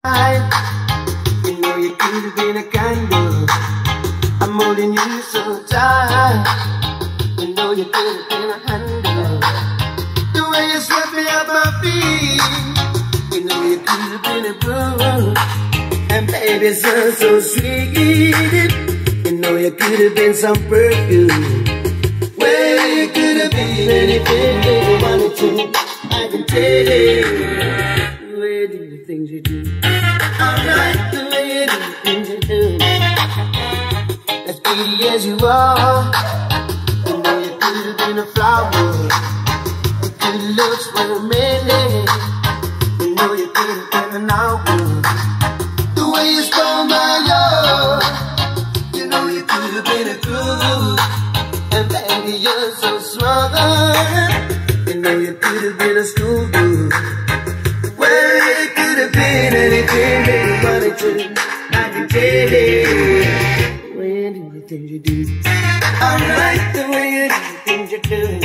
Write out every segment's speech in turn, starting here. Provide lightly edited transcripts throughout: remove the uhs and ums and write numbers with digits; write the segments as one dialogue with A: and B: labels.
A: You know you could have been a candle. I'm holding you so tight. You know you could have been a handle. The way you swept me off my feet. You know you could have been a broom. And baby, so sweet. You know you could have been some perfume. Well, you could have been anything you wanted to. I can tell you. The way you do the things you do. I like the way you do the things you do. As pretty as you are, you know you could have been a flower. Your good looks were amazing. You know you could have been an hour. The way you stole my love, you know you could have been a groove. And baby, you're so smart. You know you could have been a school girl. Well, you could have been anything that you wanted to. I can tell you. The way you do the things you do. I like the way you do the things you do.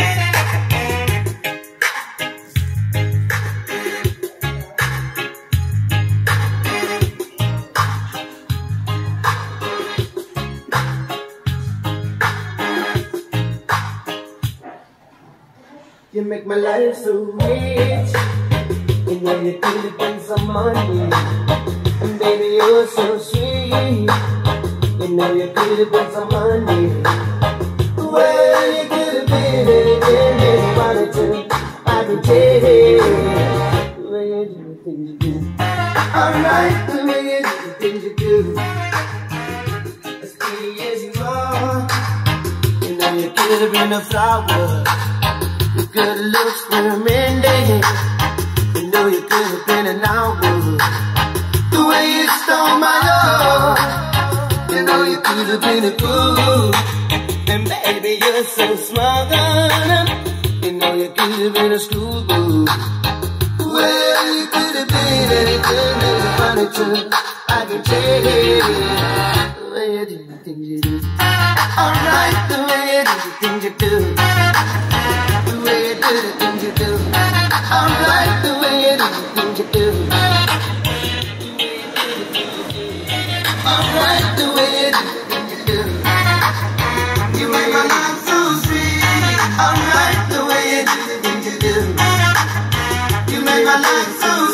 A: You make my life so rich. You know you could have been some money. And baby, you're so sweet. You know you could have been some money. Well, you could have been anything that you wanted to. I can tell you. The way you do the things you do. I like the way you do the things you do. As pretty as you are, you know you could have been a flower. Your good looks were amazing. You know you could have been an hour. The way you stole my love, you know you could have been a fool. And baby, you're so smart. You know you could have been a schoolboy. Well, you could have been anything that you wanted to. I can tell you. The way you do the things you do. I like the way you do the things you do. The way you do the things you do. I like the way you do the things you do. I like the way you do the things you do. You make my life so sweet. I like the way you do the things you do. You make my life so